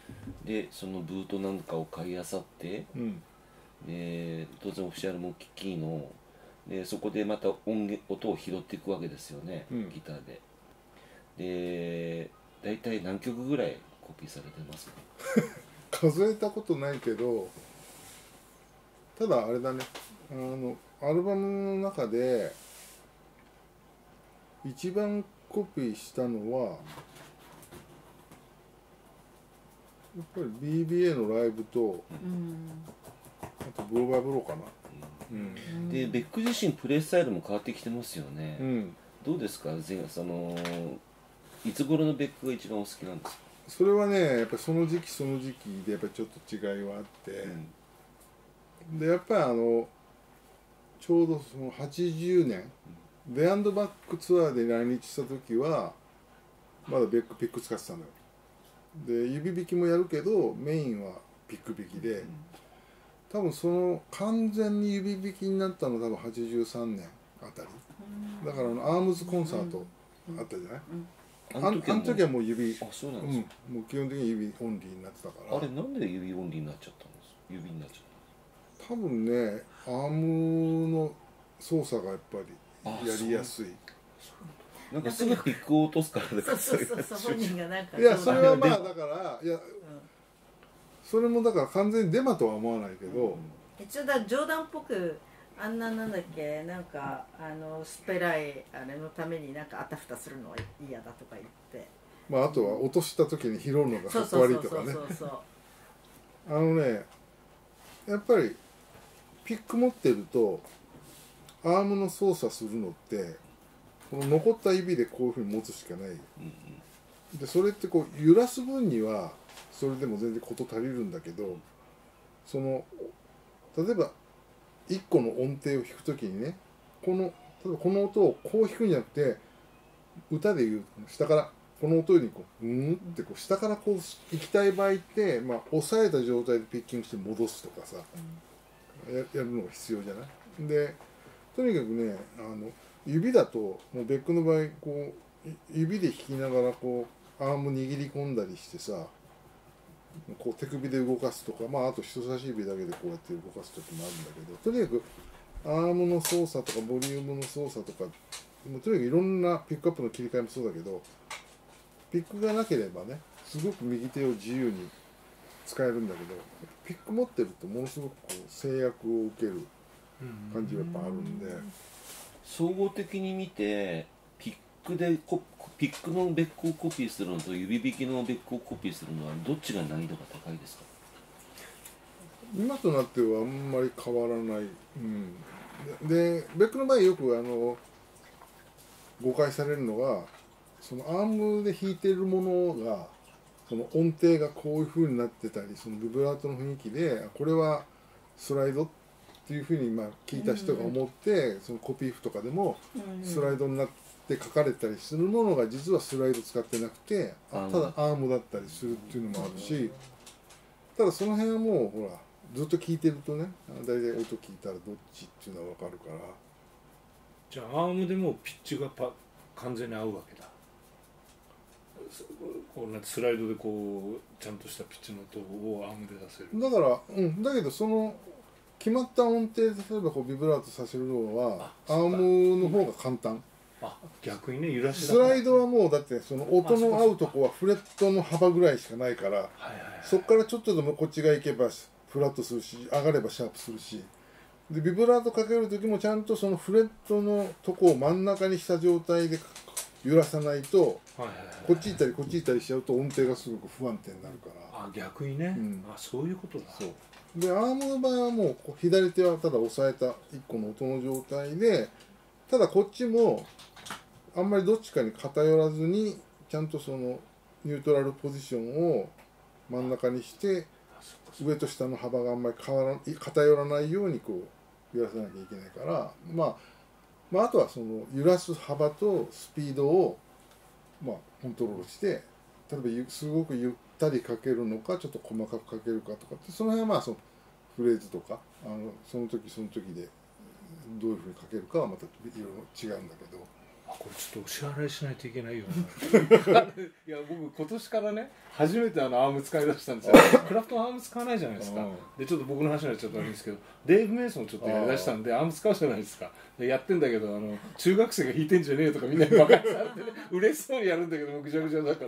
でそのブートなんかを買い漁って、 うん、 で当然オフィシャルもキキーのでそこでまた音を拾っていくわけですよね、 うん、 ギターで。で大体何曲ぐらいコピーされてますか？ 数えたことないけど、ただあれだね、アルバムの中で一番コピーしたのはやっぱり BBA のライブと、あとブローバーブローかな。 でベック自身プレイスタイルも変わってきてますよね、 うん、 どうですか？いつ頃のベックが一番お好きなんですか？ それはね、やっぱりその時期その時期でやっぱりちょっと違いはあって、でやっぱりちょうどその80年、デアンドバックツアーで来日した時はまだベックピック使ってたのよ。で指弾きもやるけどメインはピック弾きで、多分その完全に指弾きになったのは多分83年あたりだから、アームズコンサートあったじゃない、あの時はもう指、 あ、そうなんですか、 もう基本的に指オンリーになってたから。 あれなんで指オンリーになっちゃったんです？指になっちゃっ多分ね、アームの操作がやっぱりやりやすい。 た。なんかすぐピックを落とすからだからそう本人がなんかいやそれはまあだからいや、それもだから完全にデマとは思わないけど、 一応だ冗談っぽくあんななんだっけ、なんかスペライあれのためになんかあたふたするのは嫌だとか言って、 まああとは落とした時に拾うのがかっこ悪いとかね。やっぱりピック持ってるとアームの操作するのってこの残った指でこういうふうに持つしかない、でそれってこう揺らす分にはそれでも全然事足りるんだけど、その例えば1個の音程を弾くときにね、例えばこの音をこう弾くんじゃなくて、歌でいう下からこの音にこうってこう下からこう行きたい場合って、まあ、押さえた状態でピッキングして戻すとかさ、やるのが必要じゃない。でとにかくね、指だともうベックの場合こう指で弾きながらこうアーム握り込んだりしてさ、こう手首で動かすとか、まあ、あと人差し指だけでこうやって動かす時もあるんだけど、とにかくアームの操作とかボリュームの操作とか、もうとにかくいろんなピックアップの切り替えもそうだけど、ピックがなければねすごく右手を自由に使えるんだけど、ピック持ってるとものすごくこう制約を受ける感じがやっぱあるんで、 総合的に見てピックのベックをコピーするのと指弾きのベックをコピーするのはどっちが難易度が高いですか？ 今となってはあんまり変わらない、でベックの場合よく誤解されるのが、そのアームで弾いてるものがその音程がこういう風になってたり、そのビブラートの雰囲気でこれはスライドっていう風にまあ聞いた人が思って、そのコピー譜とかでもスライドになって書かれたりするものが実はスライド使ってなくて、ただアームだったりするっていうのもあるし、ただその辺はもうほらずっと聞いてるとね、大体音聞いたらどっちっていうのは分かるから。 じゃあアームでもピッチが完全に合うわけだ。こうなんてスライドでこうちゃんとしたピッチの音をアームで出せる。 だから、だけどその決まった音程、例えばこうビブラートさせるのはアームの方が簡単。 逆にね、揺らしスライドはもうだってその音の合うとこはフレットの幅ぐらいしかないから、そこからちょっとでもこっちが行けばフラットするし、上がればシャープするし、でビブラートかける時もちゃんとそのフレットのとこを真ん中にした状態で揺らさないと、こっち行ったりこっち行ったりしちゃうと音程がすごく不安定になるから。 逆にね、そういうことだ。 そうでアームの場合はもう左手はただ押さえた1個の音の状態で、ただこっちもあんまりどっちかに偏らずにちゃんとそのニュートラルポジションを真ん中にして、上と下の幅があんまり偏らないようにこう揺らさなきゃいけないから、まああとはその揺らす幅とスピードをまあコントロールして、例えばすごくゆったりかけるのかちょっと細かくかけるかとかって、その辺はまあそのフレーズとかその時その時でどういうふうにかけるかはまたいろいろ違うんだけど。 これちょっとお支払いしないといけないよな。いや僕今年からね初めてアーム使い出したんですよ。クラフトのアーム使わないじゃないですか。でちょっと僕の話になっちゃったらいいんですけど、デーブ・メイソンちょっとやりだしたんでアーム使うじゃないですか。でやってんだけど中学生が弾いてんじゃねえよとかみんなにバカにされて、ね、嬉しそうにやるんだけどぐちゃぐちゃだから、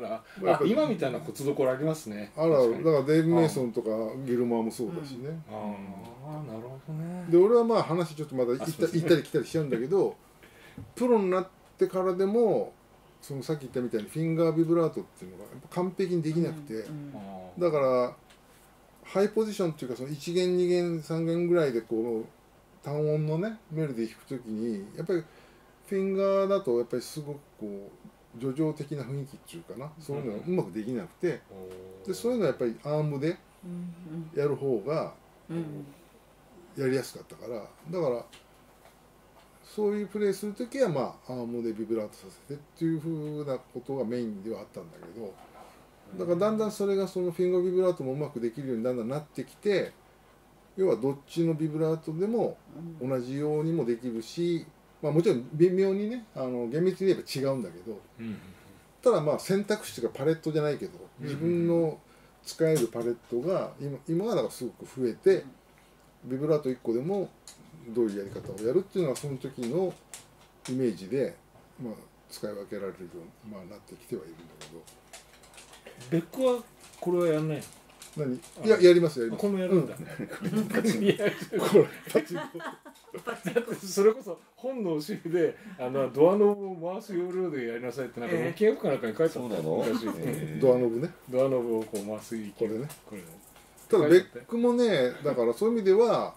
今みたいなコツどころありますね。 あら、だからデイブ・メイソンとかギルマーもそうだしね。 ああなるほどね。 で俺はまあ話ちょっとまだ行ったり来たりしちゃうんだけど、プロになってからでもそのさっき言ったみたいにフィンガービブラートっていうのがやっぱ完璧にできなくて、だからハイポジションっていうかその1弦2弦3弦ぐらいでこう単音のねメロディー弾くときにやっぱりフィンガーだとやっぱりすごくこう叙情的な雰囲気っていうかな、そういうのがうまくできなくて、でそういうのはやっぱりアームでやる方がやりやすかったから、だからそういうプレイするときはまあアームでビブラートさせてっていうふうなことがメインではあったんだけど、だからだんだんそれがそのフィンガービブラートもうまくできるようにだんだんなってきて、要はどっちのビブラートでも同じようにもできるし、まあもちろん微妙にね厳密に言えば違うんだけど、ただまあ選択肢がパレットじゃないけど自分の使えるパレットが今はだからすごく増えて、ビブラート1個でもどういうやり方をやるっていうのはその時のイメージで、まあ、使い分けられるように、まあ、なってきてはいるんだけど。 ベックはこれはやんないの？ 何？いや、やりますやります。 これもやるんだ。 パチンコ。これパチンコ。 だってそれこそ本の教えでドアノブを回す要領でやりなさいってなんか日記かなんかに書いてあったの昔。 ドアノブね。 ドアノブをこう回すこれね。 これね。 ただベックもね、だからそういう意味では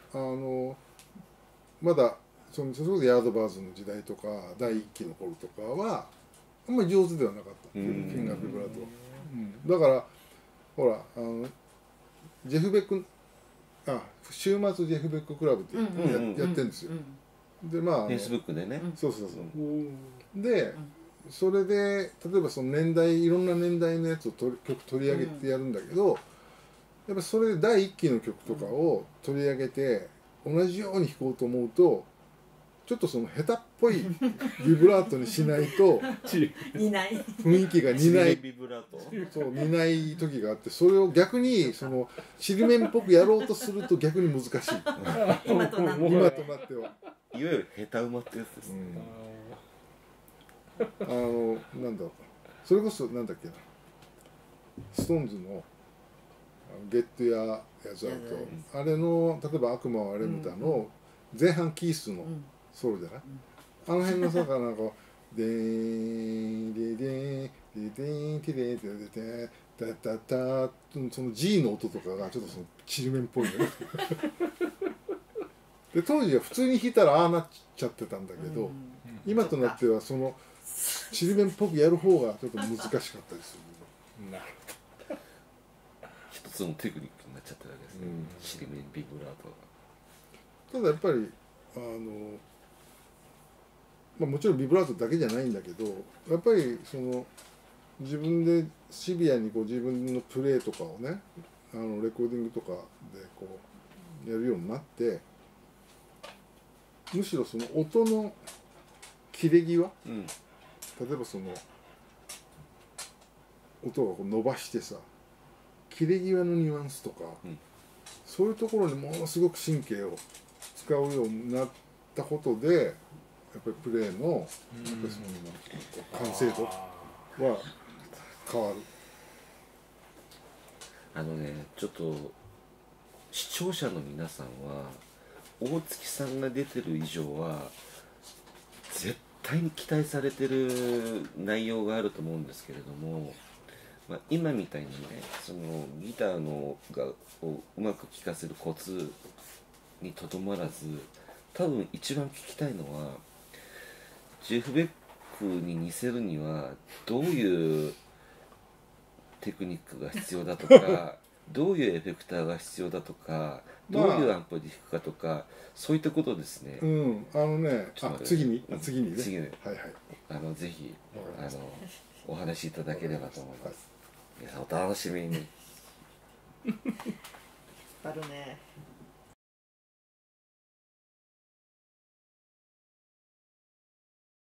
まだそれこそヤードバーズの時代とか第一期の頃とかはあんまり上手ではなかったフィンガービブラートは。だからほらジェフ・ベック週末ジェフ・ベッククラブってやってるんですよ。でまあフェイスブックでね。 そうそうそう。でそれで例えばその年代いろんな年代のやつを曲取り上げてやるんだけど、やっぱそれで第一期の曲とかを取り上げて同じように弾こうと思うとちょっとその下手っぽいビブラートにしないと雰囲気が似ないそう似ない時があって、それを逆にそのちりめんっぽくやろうとすると逆に難しい今となってはいわゆる下手馬ってやつですね。 なんだろう、それこそなんだっけな、ストーンズのゲットややつだとあれの例えば悪魔はレムタの前半キースのソロじゃない、あの辺のさなんかでーででーででーんてでーてででタタタその G の音とかがちょっとそのちりめんっぽいのねで当時は普通に弾いたらああなっちゃってたんだけど、今となってはそのちりめんっぽくやる方がちょっと難しかったりする。 なるほど。 一つのテクニックになっちゃってるわけですね。ちりめんビブラートただやっぱりまあ、もちろんビブラートだけじゃないんだけど、やっぱりその自分でシビアにこう自分のプレーとかをねレコーディングとかでこうやるようになって、むしろその音の切れ際、例えばその音がこう伸ばしてさ切れ際のニュアンスとか、そういうところにものすごく神経を使うようになったことでやっぱりプレーのやっぱりその完成度は変わる。 ちょっと視聴者の皆さんは大月さんが出てる以上は絶対に期待されてる内容があると思うんですけれども、まあ、今みたいにねそのギターをうまく聴かせるコツにとどまらず、多分一番聞きたいのはジェフ・ベックに似せるにはどういうテクニックが必要だとかどういうエフェクターが必要だとか、どういうアンプで弾くかとか、そういったことですね。 次にね、 はい、ぜひお話しいただければと思います。皆さんお楽しみに。 引っ張るね。